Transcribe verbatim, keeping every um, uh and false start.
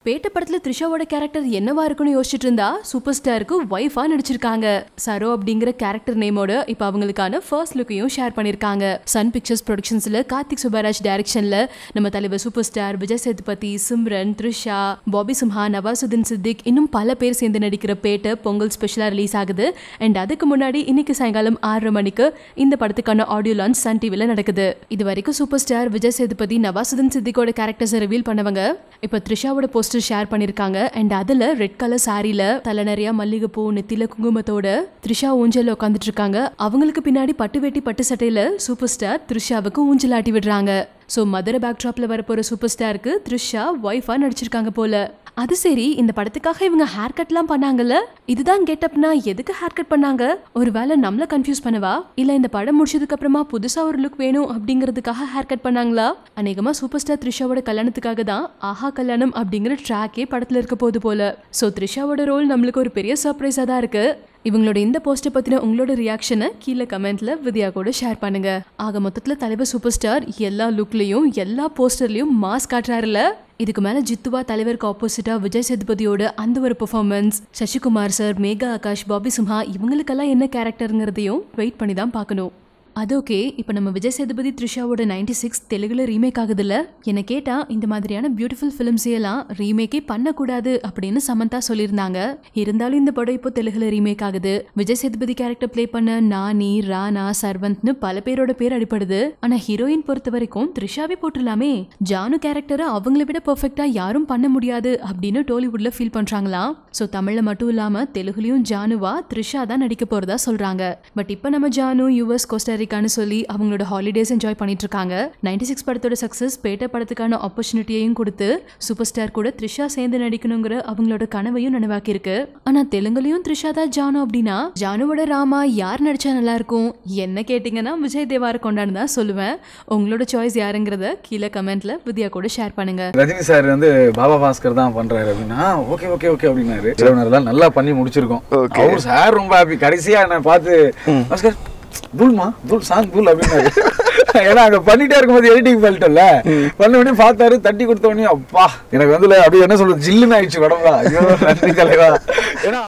பேட்ட படத்துல த்ரிஷாவோட கேரக்டர் என்னவா இருக்குன்னு யோசிச்சுட்டு இருந்தா சூப்பர் ஸ்டாருக்கு வைஃபா நடிச்சிருக்காங்க. சரோ அப்படிங்கிற கேரக்டர் நேமோட இப்ப அவங்களுக்கான ஃபர்ஸ்ட் லுக்கையும் ஷேர் பண்ணிருக்காங்க. சன் பிக்சர்ஸ் ப்ரொடக்ஷன்ஸ்ல கார்த்திக் சுப்பராஜ் டைரக்ஷன்ல நம்ம தலைவர் சூப்பர் ஸ்டார் விஜய் சேதுபதி, சிம்ரன், த்ரிஷா, பாபி சிம்ஹா, நவாசுதீன் சித்திக் இன்னும் பல பேர் சேர்ந்து நடிக்கிற பேட்ட பொங்கல் ஸ்பெஷலா ரிலீஸ் ஆகுது. அண்ட் அதுக்கு முன்னாடி இன்னைக்கு சாயங்காலம் ஆறரை மணிக்கு இந்த படத்துக்கான ஆடியோ லான்ச் சன் டிவில நடக்குது. இது வரைக்கும் சூப்பர் ஸ்டார் விஜய் சேதுபதி, நவாசுதீன் சித்திக்கோட கேரக்டர்ஸை ரிவீல் பண்ணவங்க இப்ப த்ரிஷாவோட போஸ்டர் ஷேர் பண்ணிருக்காங்க. அண்ட் அதுல ரெட் கலர் சாரில தலை நிறைய மல்லிகைப்பூ நெத்தில குங்குமத்தோட த்ரிஷா ஊஞ்சல்ல உட்காந்துட்டு இருக்காங்க. அவங்களுக்கு பின்னாடி பட்டு வேட்டி பட்டு சட்டையில சூப்பர் ஸ்டார் த்ரிஷாவுக்கு ஊஞ்சல் ஆட்டி விடுறாங்க. சோ மதுரை பேக்ட்ராப்ல வரப்போற சூப்பர் ஸ்டாருக்கு த்ரிஷா வைஃபா நடிச்சிருக்காங்க போல. அது சரி, இந்த படத்துக்காக இவங்க ஹேர் கட்லாம் பண்ணாங்கல்ல, இதுதான் கெட்டப்னா எதுக்கு ஹேர் கட் பண்ணாங்க? ஒருவேளை நம்மள கன்ஃபியூஸ் பண்ணவா, இல்ல இந்த படம் முடிச்சதுக்கு அப்புறமா புதுசா ஒரு லுக் வேணும் அப்படிங்கிறதுக்காக ஹேர் கட் பண்ணாங்களா? அநேகமா சூப்பர் ஸ்டார் த்ரிஷாவோட கல்யாணத்துக்காக தான் ஆஹா கல்யாணம் அப்படிங்கிற ட்ராக்கே படத்துல இருக்க போது போல. சோ த்ரிஷாவோட ரோல் நம்மளுக்கு ஒரு பெரிய சர்ப்ரைஸா தான் இருக்கு. இவங்களோட இந்த போஸ்டை பத்தின உங்களோட ரியாக்ஷனை கீழே கமெண்ட்ல வித்யா கூட ஷேர் பண்ணுங்க. ஆக மொத்தத்துல தலைவர் சூப்பர் ஸ்டார் எல்லா லுக்லயும் எல்லா போஸ்டர்லயும் மாஸ் காட்டுறாருல. இதுக்கு மேல ஜித்துவா தலைவருக்கு ஆப்போசிட்டா விஜய் சேதுபதியோட அந்த ஒரு பெர்ஃபார்மன்ஸ், சசிகுமார் சார், மேகா ஆகாஷ், பாபி சிம்ஹா இவங்களுக்கெல்லாம் என்ன கேரக்டருங்கிறதையும் வெயிட் பண்ணி தான் பார்க்கணும். அது ஓகே. இப்போ நம்ம விஜய் சேதுபதி த்ரிஷாவோட நைன்டி சிக்ஸ் தெலுங்குல ரீமேக் ஆகுதுல்ல, என்ன கேட்டா இந்த மாதிரியான பியூட்டிஃபுல் ஃபிலிம்ஸ் எல்லாம் ரீமேக்கே பண்ணக்கூடாது அப்படின்னு சமந்தா சொல்லியிருந்தாங்க. இருந்தாலும் இந்த படம் இப்போ தெலுங்குல ரீமேக் ஆகுது. விஜய் சேதுபதி கேரக்டர் பிளே பண்ண நானி, ராணா, சர்வந்த்னு பல பேரோட பேர் அடிப்படுது. ஆனா ஹீரோயின் பொறுத்த வரைக்கும் த்ரிஷாவே போட்டுடலாமே. ஜானு கேரக்டரை அவங்கள விட பெர்ஃபெக்டா யாரும் பண்ண முடியாது அப்படின்னு டோலிவுட்ல ஃபீல் பண்றாங்களாம். ஸோ தமிழ்ல மட்டும் இல்லாம தெலுங்குலயும் ஜானுவா த்ரிஷா தான் நடிக்க போறதா சொல்றாங்க. பட் இப்போ நம்ம ஜானு யூஎஸ் கோஸ்டா சொல்லி அவங்களோட ஹாலிடேஸ் என்ஜாய் பண்ணிட்டு இருக்காங்க. நைன்டி சிக்ஸ் படத்தோட சக்சஸ் பேட்ட படத்துக்கான ஆப்பர்ச்சுனிட்டியையும் கொடுத்து சூப்பர் ஸ்டார் கூட த்ரிஷா சேர்ந்து நடிக்கணுங்கிற அவங்களோட கனவையும் நனவாக்கி இருக்கு. ஆனா தெலுங்குலயும் த்ரிஷா தான் ஜானு அப்படின்னா ஜானுவோட ராமா யார் நடிச்சா நல்லா இருக்கும்? என்ன கேட்டீங்கன்னா விஜய் தேவார கொண்டான்னு தான் சொல்லுவேன். உங்களோட சாய்ஸ் யாருங்கிறத கீழே கமெண்ட்ல வித்யா கூட ஷேர் பண்ணுங்க. ரஜினி சார் வந்து பாபா பாஸ்கர் தான் பண்றாரு அப்படின்னா ஓகே ஓகே ஓகே அப்படின்னாரு. நல்லா பண்ணி முடிச்சிருக்கோம். அவர் சார் ரொம்ப ஹாப்பி. கடைசியா நான் பார்த்து பாஸ்கர் தூள்மா தூள் சாங் தூள் அப்படின்னாரு. ஏன்னா அங்க பண்ணிட்டே இருக்கும்போது எடிட்டிங் பண்ணிட்டல பண்ண உடனே பார்த்தாரு, தட்டி கொடுத்த உடனே அப்பா எனக்கு வந்து அப்படியே என்ன சொல்றது ஜில்லுன்னு ஆயிடுச்சு உடம்பா. ஐயோ நன்றி தலைவா. ஏன்னா